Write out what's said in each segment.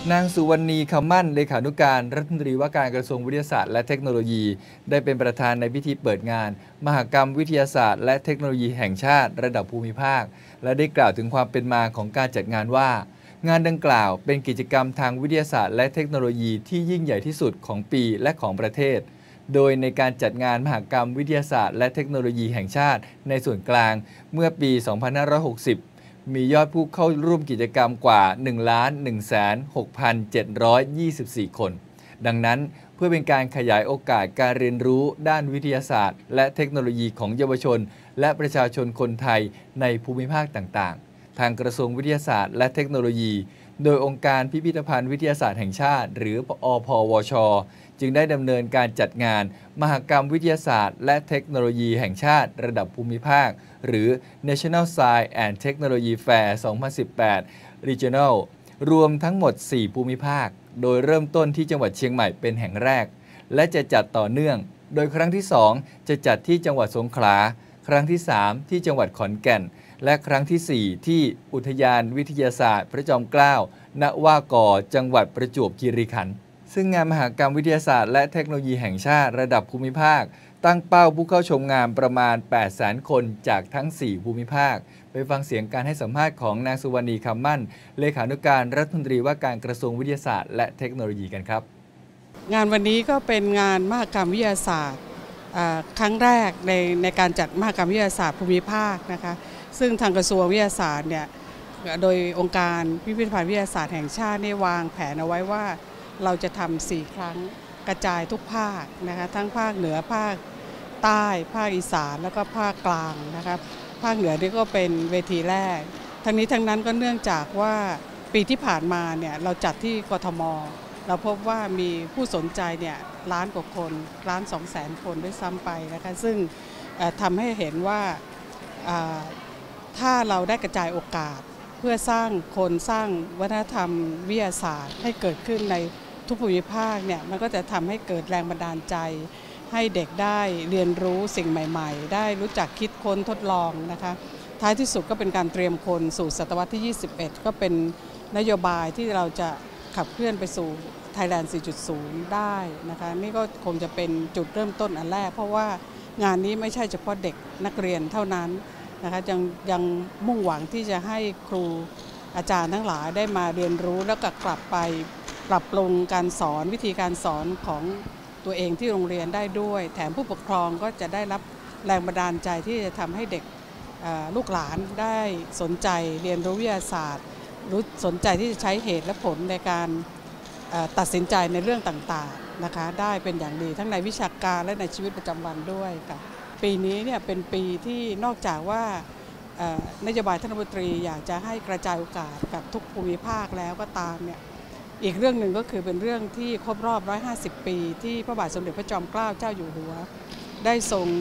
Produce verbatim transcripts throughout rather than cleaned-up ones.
นางสุวรรณีคำมั่นเลขานุการรัฐมนตรีว่าการกระทรวงวิทยาศาสตร์และเทคโนโลยีได้เป็นประธานในพิธีเปิดงานมหกรรมวิทยาศาสตร์และเทคโนโลยีแห่งชาติระดับภูมิภาคและได้กล่าวถึงความเป็นมาของการจัดงานว่างานดังกล่าวเป็นกิจกรรมทางวิทยาศาสตร์และเทคโนโลยีที่ยิ่งใหญ่ที่สุดของปีและของประเทศโดยในการจัดงานมหกรรมวิทยาศาสตร์และเทคโนโลยีแห่งชาติในส่วนกลางเมื่อปี สองพันห้าร้อยหกสิบมียอดผู้เข้าร่วมกิจกรรมกว่า หนึ่งล้านหนึ่งแสนหกพันเจ็ดร้อยยี่สิบสี่ คน ดังนั้นเพื่อเป็นการขยายโอกาสการเรียนรู้ด้านวิทยาศาสตร์และเทคโนโลยีของเยาวชนและประชาชนคนไทยในภูมิภาคต่างๆทางกระทรวงวิทยาศาสตร์และเทคโนโลยีโดยองค์การพิพิธภัณฑ์วิทยาศาสตร์แห่งชาติหรืออพวช.จึงได้ดำเนินการจัดงานมหกรรมวิทยาศาสตร์และเทคโนโลยีแห่งชาติระดับภูมิภาคหรือ National Science and Technology Fair สองพันสิบแปด Regional รวมทั้งหมด สี่ ภูมิภาคโดยเริ่มต้นที่จังหวัดเชียงใหม่เป็นแห่งแรกและจะจัดต่อเนื่องโดยครั้งที่ สอง จะจัดที่จังหวัดสงขลาครั้งที่ สาม ที่จังหวัดขอนแก่นและครั้งที่ สี่ ที่อุทยานวิทยาศาสตร์พระจอมเกล้าณว่ากอจังหวัดประจวบคีรีขันธ์ซึ่งงานมหกรรมวิทยาศาสตร์และเทคโนโลยีแห่งชาติระดับภูมิภาคตั้งเป้าผู้เข้าชมงานประมาณ แปดแสน คนจากทั้ง สี่ ภูมิภาคไปฟังเสียงการให้สัมภาษณ์ของนางสุวรรณีคำมั่นเลขานุการรัฐมนตรีว่าการกระทรวงวิทยาศาสตร์และเทคโนโลยีกันครับงานวันนี้ก็เป็นงานมหกรรมวิทยาศาสตร์ครั้งแรกในในการจัดมหกรรมวิทยาศาสตร์ภูมิภาคนะคะซึ่งทางกระทรวงวิทยาศาสตร์เนี่ยโดยองค์การพิพิธภัณฑ์วิทยาศาสตร์แห่งชาติได้วางแผนเอาไว้ว่าเราจะทำสี่ครั้งกระจายทุกภาคนะคะทั้งภาคเหนือภาคใต้ภาคอีสานแล้วก็ภาคกลางนะครับภาคเหนือนี่ก็เป็นเวทีแรกทั้งนี้ทั้งนั้นก็เนื่องจากว่าปีที่ผ่านมาเนี่ยเราจัดที่กทมเราพบว่ามีผู้สนใจเนี่ยล้านกว่าคนล้านสองแสนคนด้วยซ้ำไปนะคะซึ่งทำให้เห็นว่าถ้าเราได้กระจายโอกาสเพื่อสร้างคนสร้างวัฒนธรรมวิทยาศาสตร์ให้เกิดขึ้นในทุกภูมิภาคเนี่ยมันก็จะทำให้เกิดแรงบันดาลใจให้เด็กได้เรียนรู้สิ่งใหม่ๆได้รู้จักคิดค้นทดลองนะคะท้ายที่สุดก็เป็นการเตรียมคนสู่ศตวรรษที่ยี่สิบเอ็ดก็เป็นนโยบายที่เราจะขับเคลื่อนไปสู่ Thailand สี่จุดศูนย์ ได้นะคะนี่ก็คงจะเป็นจุดเริ่มต้นอันแรกเพราะว่างานนี้ไม่ใช่เฉพาะเด็กนักเรียนเท่านั้นนะคะยังยังมุ่งหวังที่จะให้ครูอาจารย์ทั้งหลายได้มาเรียนรู้แล้วก็กลับไปปรับปรุงการสอนวิธีการสอนของตัวเองที่โรงเรียนได้ด้วยแถมผู้ปกครองก็จะได้รับแรงบันดาลใจที่จะทำให้เด็กลูกหลานได้สนใจเรียนรู้วิทยาศาสตร์รู้สนใจที่จะใช้เหตุและผลในการตัดสินใจในเรื่องต่างๆนะคะได้เป็นอย่างดีทั้งในวิชาการและในชีวิตประจำวันด้วยค่ะปีนี้เนี่ยเป็นปีที่นอกจากว่านโยบายท่านรัฐมนตรีอยากจะให้กระจายโอกาสกับทุกภูมิภาคแล้วก็ตามเนี่ยอีกเรื่องหนึ่งก็คือเป็นเรื่องที่ครบรอบหนึ่งร้อยห้าสิบปีที่พระบาทสมเด็จพระจอมเกล้าเจ้าอยู่หัวได้ทรง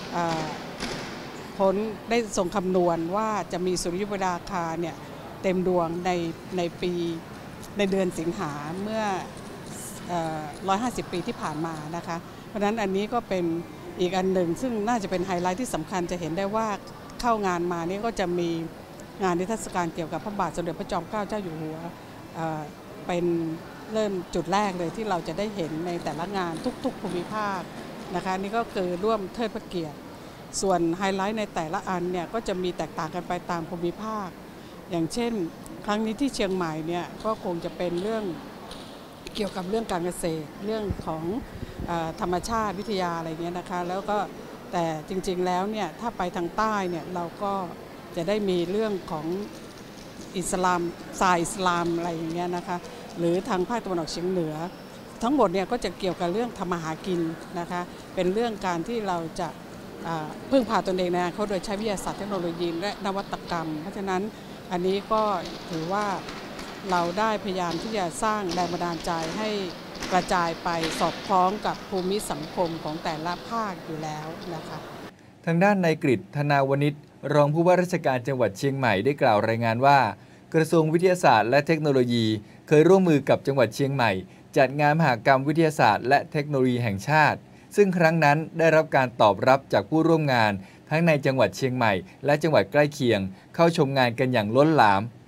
พ้นได้ทรงคำนวณว่าจะมีสุริยุปราคาเนี่ยเต็มดวงในในปีในเดือนสิงหาเมื่อหนึ่งร้อยห้าสิบปีที่ผ่านมานะคะเพราะฉะนั้นอันนี้ก็เป็นอีกอันหนึ่งซึ่งน่าจะเป็นไฮไลท์ที่สำคัญจะเห็นได้ว่าเข้างานมานี่ก็จะมีงานนิทรรศการเกี่ยวกับพระบาทสมเด็จพระจอมเกล้าเจ้าอยู่หัวเป็นเริ่มจุดแรกเลยที่เราจะได้เห็นในแต่ละงานทุกๆภูมิภาคนะคะนี่ก็คือร่วมเทิดพระเกียรติส่วนไฮไลท์ในแต่ละอันเนี่ยก็จะมีแตกต่างกันไปตามภูมิภาคอย่างเช่นครั้งนี้ที่เชียงใหม่เนี่ยก็คงจะเป็นเรื่องเกี่ยวกับเรื่องการเกษตรเรื่องของธรรมชาติวิทยาอะไรเงี้ยนะคะแล้วก็แต่จริงๆแล้วเนี่ยถ้าไปทางใต้เนี่ยเราก็จะได้มีเรื่องของอิสลามศาสตร์อิสลามอะไรอย่างเงี้ยนะคะหรือทางภาคตะวันออกเฉียงเหนือทั้งหมดเนี่ยก็จะเกี่ยวกับเรื่องทำมาหากินนะคะเป็นเรื่องการที่เราจะพึ่งพาตนเองในอนาคตโดยใช้วิทยาศาสตร์เทคโนโลยีและนวัตกรรมเพราะฉะนั้นอันนี้ก็ถือว่าเราได้พยายามที่จะสร้างแรงบันดาลใจให้กระจายไปสอดคล้องกับภูมิสังคมของแต่ละภาคอยู่แล้วนะคะทางด้านนายกฤษ ธนาวณิชรองผู้ว่าราชการจังหวัดเชียงใหม่ได้กล่าวรายงานว่ากระทรวงวิทยาศาสตร์และเทคโนโลยีเคยร่วมมือกับจังหวัดเชียงใหม่จัดงานมหกรรมวิทยาศาสตร์และเทคโนโลยีแห่งชาติซึ่งครั้งนั้นได้รับการตอบรับจากผู้ร่วมงานทั้งในจังหวัดเชียงใหม่และจังหวัดใกล้เคียงเข้าชมงานกันอย่างล้นหลาม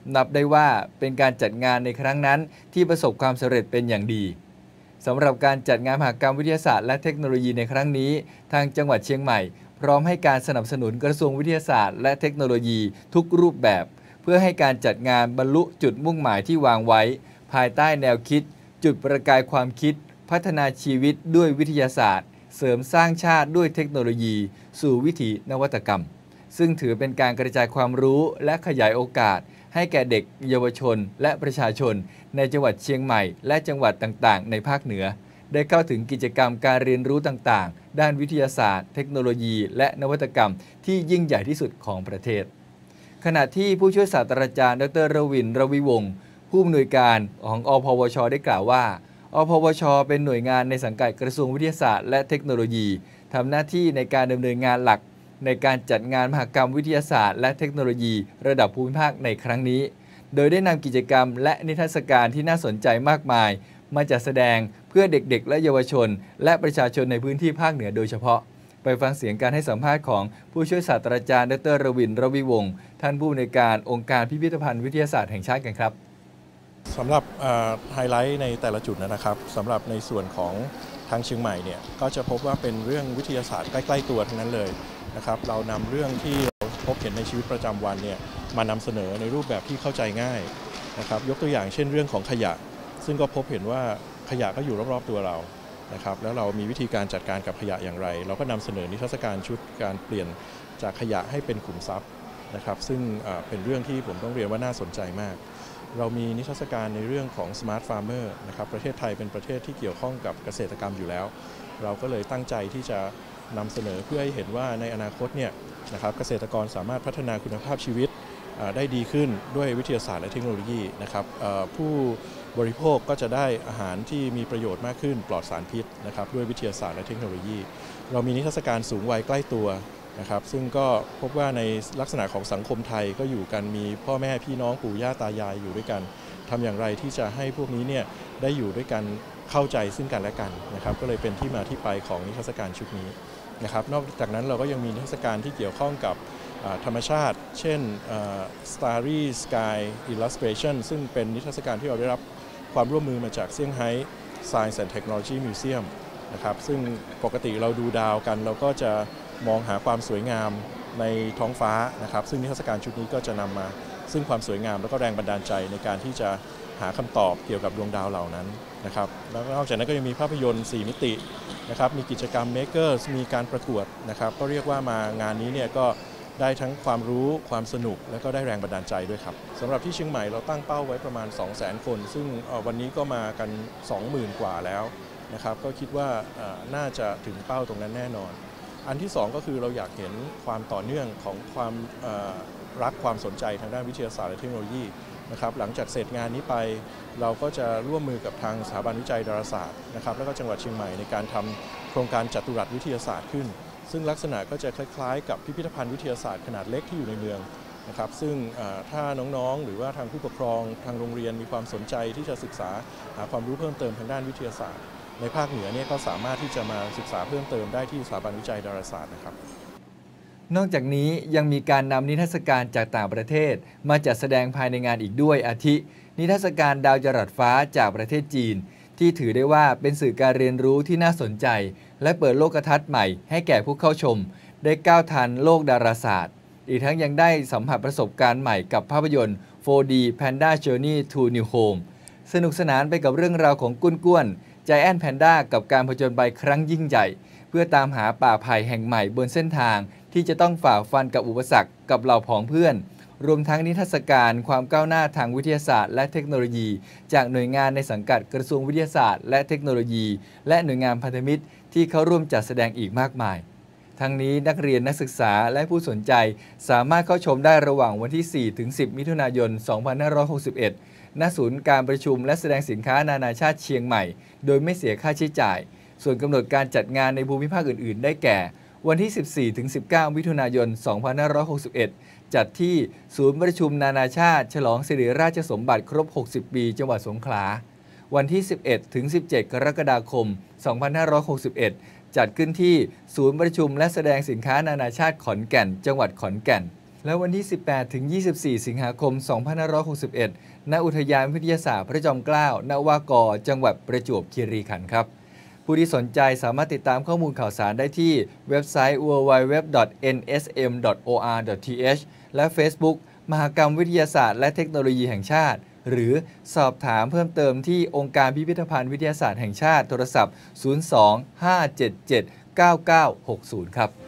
นับได้ว่าเป็นการจัดงานในครั้งนั้นที่ประสบความสำเร็จเป็นอย่างดีสำหรับการจัดงานมหกรรมวิทยาศาสตร์และเทคโนโลยีในครั้งนี้ทางจังหวัดเชียงใหม่พร้อมให้การสนับสนุนกระทรวงวิทยาศาสตร์และเทคโนโลยีทุกรูปแบบเพื่อให้การจัดงานบรรลุจุดมุ่งหมายที่วางไว้ภายใต้แนวคิดจุดประกายความคิดพัฒนาชีวิตด้วยวิทยาศาสตร์เสริมสร้างชาติด้วยเทคโนโลยีสู่วิถีนวัตกรรมซึ่งถือเป็นการกระจายความรู้และขยายโอกาสให้แก่เด็กเยาวชนและประชาชนในจังหวัดเชียงใหม่และจังหวัดต่างๆในภาคเหนือได้เข้าถึงกิจกรรมการเรียนรู้ต่างๆด้านวิทยาศาสตร์เทคโนโลยีและนวัตกรรมที่ยิ่งใหญ่ที่สุดของประเทศขณะที่ผู้ช่วยศาสตราจารย์ดรรวินรวิวงศ์ผู้อำนวยการของอพวชได้กล่าวว่าอพวชเป็นหน่วยงานในสังกัดกระทรวงวิทยาศาสตร์และเทคโนโลยีทำหน้าที่ในการดำเนินงานหลักในการจัดงานมหกรรมวิทยาศาสตร์และเทคโนโลยีระดับภูมิภาคในครั้งนี้โดยได้นำกิจกรรมและนิทรรศการที่น่าสนใจมากมายมาจัดแสดงเพื่อเด็กๆและเยาวชนและประชาชนในพื้นที่ภาคเหนือโดยเฉพาะไปฟังเสียงการให้สัมภาษณ์ของผู้ช่วยศาสตราจารย์ดรรวินรวิวงศ์ท่านผู้อำนวยการองค์การพิพิธภัณฑ์วิทยาศาสตร์แห่งชาติกันครับสำหรับไฮไลท์ในแต่ละจุดนะครับสำหรับในส่วนของทางเชียงใหม่เนี่ยก็จะพบว่าเป็นเรื่องวิทยาศาสตร์ใกล้ๆตัวทั้งนั้นเลยนะครับเรานำเรื่องที่เราพบเห็นในชีวิตประจำวันเนี่ยมานำเสนอในรูปแบบที่เข้าใจง่ายนะครับยกตัวอย่างเช่นเรื่องของขยะซึ่งก็พบเห็นว่าขยะก็อยู่รอบๆตัวเรานะครับแล้วเรามีวิธีการจัดการกับขยะอย่างไรเราก็นำเสนอนิทรรศการชุดการเปลี่ยนจากขยะให้เป็นขุมทรัพย์นะครับซึ่งเป็นเรื่องที่ผมต้องเรียนว่าน่าสนใจมากเรามีนิทรรศการในเรื่องของ Smart Farmer นะครับประเทศไทยเป็นประเทศที่เกี่ยวข้องกับเกษตรกรรมอยู่แล้วเราก็เลยตั้งใจที่จะนำเสนอเพื่อให้เห็นว่าในอนาคตเนี่ยนะครับเกษตรกรสามารถพัฒนาคุณภาพชีวิตได้ดีขึ้นด้วยวิทยาศาสตร์และเทคโนโลยีนะครับผู้บริโภคก็จะได้อาหารที่มีประโยชน์มากขึ้นปลอดสารพิษนะครับด้วยวิทยาศาสตร์และเทคโนโลยีเรามีนิทรรศการสูงวัยใกล้ตัวนะครับซึ่งก็พบว่าในลักษณะของสังคมไทยก็อยู่กันมีพ่อแม่พี่น้องปู่ย่าตายายอยู่ด้วยกันทำอย่างไรที่จะให้พวกนี้เนี่ยได้อยู่ด้วยกันเข้าใจซึ่งกันและกันนะครับก็เลยเป็นที่มาที่ไปของนิทรรศการชุดนี้นะครับนอกจากนั้นเราก็ยังมีนิทรรศการที่เกี่ยวข้องกับธรรมชาติเช่น Starry Sky Illustration ซึ่งเป็นนิทรรศการที่เราได้รับความร่วมมือมาจากเซี่ยงไฮ้ Science and Technology Museum นะครับซึ่งปกติเราดูดาวกันเราก็จะมองหาความสวยงามในท้องฟ้านะครับซึ่งนิทรรศการชุดนี้ก็จะนำมาซึ่งความสวยงามและก็แรงบันดาลใจในการที่จะหาคำตอบเกี่ยวกับดวงดาวเหล่านั้นนะครับแล้วนอกจากนั้นก็ยังมีภาพยนตร์สี่มิตินะครับมีกิจกรรม Makers มีการประกวดนะครับก็เรียกว่ามางานนี้เนี่ยก็ได้ทั้งความรู้ความสนุกและก็ได้แรงบันดาลใจด้วยครับสำหรับที่เชียงใหม่เราตั้งเป้าไว้ประมาณ สองแสน คนซึ่งวันนี้ก็มากัน สองหมื่น กว่าแล้วนะครับก็คิดว่าน่าจะถึงเป้าตรงนั้นแน่นอนอันที่สองก็คือเราอยากเห็นความต่อเนื่องของความรักความสนใจทางด้านวิทยาศาสตร์และเทคโนโลยีนะครับหลังจากเสร็จงานนี้ไปเราก็จะร่วมมือกับทางสถาบันวิจัยดาราศาสตร์นะครับแล้วก็จังหวัดเชียงใหม่ในการทำโครงการจัตุรัสวิทยาศาสตร์ขึ้นซึ่งลักษณะก็จะคล้ายๆกับพิพิธภัณฑ์วิทยาศาสตร์ขนาดเล็กที่อยู่ในเมืองนะครับซึ่งถ้าน้องๆหรือว่าทางผู้ปกครองทางโรงเรียนมีความสนใจที่จะศึกษาหาความรู้เพิ่มเติมทางด้านวิทยาศาสตร์ในภาคเหนือเนี่ยก็สามารถที่จะมาศึกษาเพิ่มเติมได้ที่สถาบันวิจัยดาราศาสตร์นะครับนอกจากนี้ยังมีการนำนิทรรศการจากต่างประเทศมาจัดแสดงภายในงานอีกด้วยอาทินิทรรศการดาวจรัสฟ้าจากประเทศจีนที่ถือได้ว่าเป็นสื่อการเรียนรู้ที่น่าสนใจและเปิดโลกทัศน์ใหม่ให้แก่ผู้เข้าชมได้ก้าวทันโลกดาราศาสตร์อีกทั้งยังได้สัมผัสประสบการณ์ใหม่กับภาพยนตร์ โฟร์ ดี Panda Journey to New Home สนุกสนานไปกับเรื่องราวของกุ้นก้วนใจแอนแพนด้ากับการผจญภัยครั้งยิ่งใหญ่เพื่อตามหาป่าไผ่แห่งใหม่บนเส้นทางที่จะต้องฝ่าฟันกับอุปสรรคกับเหล่าผองเพื่อนรวมทั้งนิทรรศการความก้าวหน้าทางวิทยาศาสตร์และเทคโนโลยีจากหน่วยงานในสังกัดกระทรวงวิทยาศาสตร์และเทคโนโลยีและหน่วยงานพันธมิตรที่เข้าร่วมจัดแสดงอีกมากมายทั้งนี้นักเรียนนักศึกษาและผู้สนใจสามารถเข้าชมได้ระหว่างวันที่ สี่ถึงสิบ มิถุนายน สองพันห้าร้อยหกสิบเอ็ด ณ ศูนย์การประชุมและแสดงสินค้านานาชาติเชียงใหม่โดยไม่เสียค่าใช้จ่ายส่วนกำหนดการจัดงานในภูมิภาคอื่นๆได้แก่วันที่ สิบสี่ถึงสิบเก้า มิถุนายน สองพันห้าร้อยหกสิบเอ็ด จัดที่ศูนย์ประชุมนานาชาติฉลองสิริราชสมบัติครบ หกสิบ ปีจังหวัดสงขลาวันที่ สิบเอ็ดถึงสิบเจ็ด กรกฎาคม สองพันห้าร้อยหกสิบเอ็ด จัดขึ้นที่ศูนย์ประชุมและแสดงสินค้านานาชาติขอนแก่นจังหวัดขอนแก่นแล้ววันที่ สิบแปดถึงยี่สิบสี่ สิงหาคม สองพันห้าร้อยหกสิบเอ็ด ณ อุทยานวิทยาศาสตร์พระจอมเกล้า นวากร จังหวัดประจวบคีรีขันธ์ครับผู้ที่สนใจสามารถติดตามข้อมูลข่าวสารได้ที่เว็บไซต์ ดับเบิลยู ดับเบิลยู ดับเบิลยู ดอท เอ็น เอส เอ็ม ดอท โอ อาร์ ดอท ที เอช และ Facebook มหกรรมวิทยาศาสตร์และเทคโนโลยีแห่งชาติหรือสอบถามเพิ่มเติมที่องค์การพิพิธภัณฑ์วิทยาศาสตร์แห่งชาติโทรศัพท์ ศูนย์ สอง ห้า เจ็ด เจ็ด เก้า เก้า หก ศูนย์ ครับ